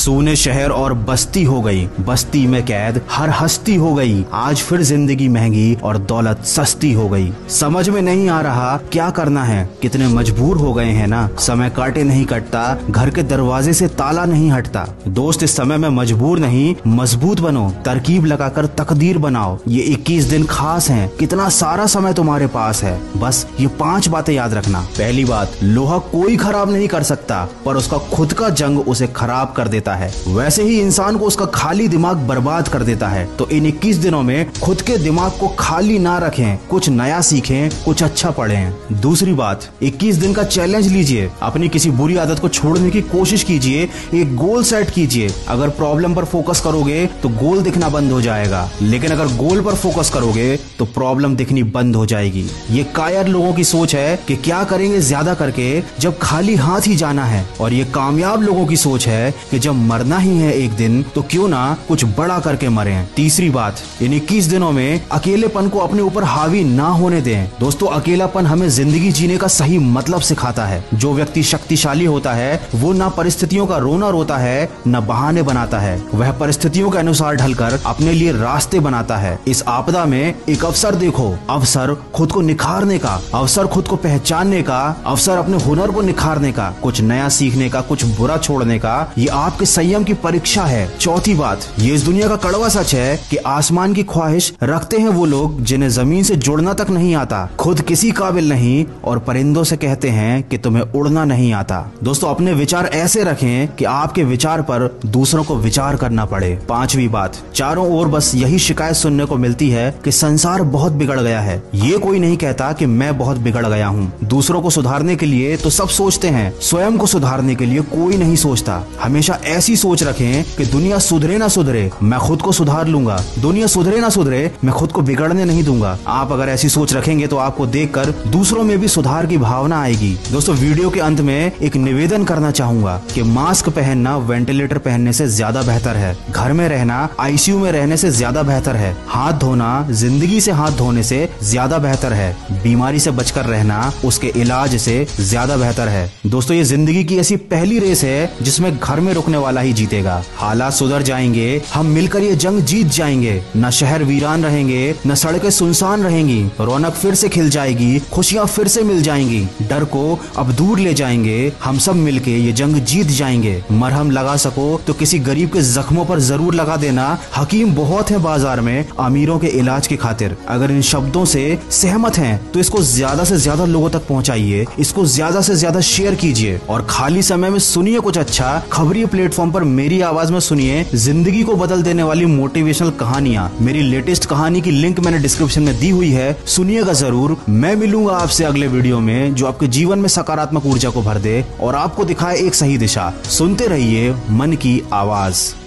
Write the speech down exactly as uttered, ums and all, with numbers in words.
सूने शहर और बस्ती हो गई, बस्ती में कैद हर हस्ती हो गई। आज फिर जिंदगी महंगी और दौलत सस्ती हो गई। समझ में नहीं आ रहा क्या करना है, कितने मजबूर हो गए हैं ना। समय काटे नहीं कटता, घर के दरवाजे से ताला नहीं हटता। दोस्त इस समय में मजबूर नहीं, मजबूत बनो, तरकीब लगाकर तकदीर बनाओ। ये इक्कीस दिन खास हैं, कितना सारा समय तुम्हारे पास है। बस ये पांच बातें याद रखना। पहली बात, लोहा कोई खराब नहीं कर सकता, पर उसका खुद का जंग उसे खराब कर देता है। वैसे ही इंसान को उसका खाली दिमाग बर्बाद कर देता है। तो इन इक्कीस दिनों में खुद के दिमाग को खाली ना रखें, कुछ नया सीखें, कुछ अच्छा पढ़ें। दूसरी बात, इक्कीस दिन का चैलेंज लीजिए, अपनी किसी बुरी आदत को छोड़ने की कोशिश कीजिए, एक गोल सेट कीजिए। अगर प्रॉब्लम पर फोकस करोगे तो गोल दिखना बंद हो जाएगा, लेकिन अगर गोल पर फोकस करोगे तो प्रॉब्लम दिखनी बंद हो जाएगी। ये कायर लोगों की सोच है कि क्या करेंगे ज्यादा करके जब खाली हाथ ही जाना है, और ये कामयाब लोगों की सोच है कि जब मरना ही है एक दिन तो क्यों ना कुछ बड़ा करके मरें। तीसरी बात, इन इक्कीस दिनों में अकेलेपन को अपने ऊपर हावी ना होने दें। दोस्तों, अकेलापन हमें जिंदगी जीने का सही मतलब सिखाता है। जो व्यक्ति शक्तिशाली होता है वो ना परिस्थितियों का रोना रोता है, न बहाने बनाता है। वह परिस्थितियों के अनुसार ढलकर अपने लिए रास्ते बनाता है। इस आपदा में एक अवसर देखो, अवसर खुद को निखारने का, अवसर खुद को पहचानने का, अवसर अपने हुनर को निखारने का, कुछ नया सीखने का, कुछ बुरा छोड़ने का। ये आपके संयम की परीक्षा है। चौथी बात, ये इस दुनिया का कड़वा सच है कि आसमान की ख्वाहिश रखते हैं वो लोग जिन्हें जमीन से जुड़ना तक नहीं आता, खुद किसी काबिल नहीं, और परिंदों से कहते हैं कि तुम्हें उड़ना नहीं आता। दोस्तों, अपने विचार ऐसे रखें कि आपके विचार पर दूसरों को विचार करना पड़े। पांचवी बात, चारों ओर बस यही शिकायत सुनने को मिलती है कि संसार बहुत बिगड़ गया है। ये कोई नहीं कहता कि मैं बहुत बिगड़ गया हूँ। दूसरों को सुधारने के लिए तो सब सोचते हैं, स्वयं को सुधारने के लिए कोई नहीं सोचता। हमेशा ऐसी सोच रखें कि दुनिया सुधरे ना सुधरे, मैं खुद को सुधार लूंगा। दुनिया सुधरे ना सुधरे, मैं खुद को बिगड़ने नहीं दूंगा। आप अगर ऐसी सोच रखेंगे तो आपको देखकर दूसरों में भी सुधार की भावना आएगी। दोस्तों, वीडियो के अंत में एक निवेदन करना चाहूंगा कि मास्क पहनना वेंटिलेटर पहनने से ज्यादा बेहतर है। घर में रहना आईसीयू में रहने से ज्यादा बेहतर है। हाथ धोना जिंदगी से हाथ धोने से ज्यादा बेहतर है। बीमारी से बचकर रहना उसके इलाज से ज्यादा बेहतर है। दोस्तों, ये जिंदगी की ऐसी पहली रेस है जिसमें घर में रुकने वाला ही जीतेगा। हालात सुधर जाएंगे, हम मिलकर ये जंग जीत जाएंगे। न शहर वीरान रहेंगे, न सड़कें सुनसान रहेंगी। रौनक फिर से खिल जाएगी, खुशियां फिर से मिल जाएंगी। डर को अब दूर ले जाएंगे। हम सब मिलके ये जंग जीत जाएंगे। मरहम लगा सको तो किसी गरीब के जख्मों पर जरूर लगा देना। हकीम बहुत है बाजार में अमीरों के इलाज की खातिर। अगर इन शब्दों से सहमत हैं तो इसको ज्यादा से ज्यादा लोगों तक पहुंचाइए, इसको ज्यादा से ज्यादा शेयर कीजिए, और खाली समय में सुनिए कुछ अच्छा। खबरी प्लेटफॉर्म पर मेरी आवाज में सुनिए जिंदगी को बदल देने वाली मोटिवेशनल कहानियां। मेरी लेटेस्ट कहानी की लिंक मैंने डिस्क्रिप्शन में दी हुई है, सुनिएगा जरूर। मैं मिलूंगा आपसे अगले वीडियो में जो आपके जीवन में सकारात्मक ऊर्जा को भर दे और आपको दिखाए एक सही दिशा। सुनते रहिए मन की आवाज।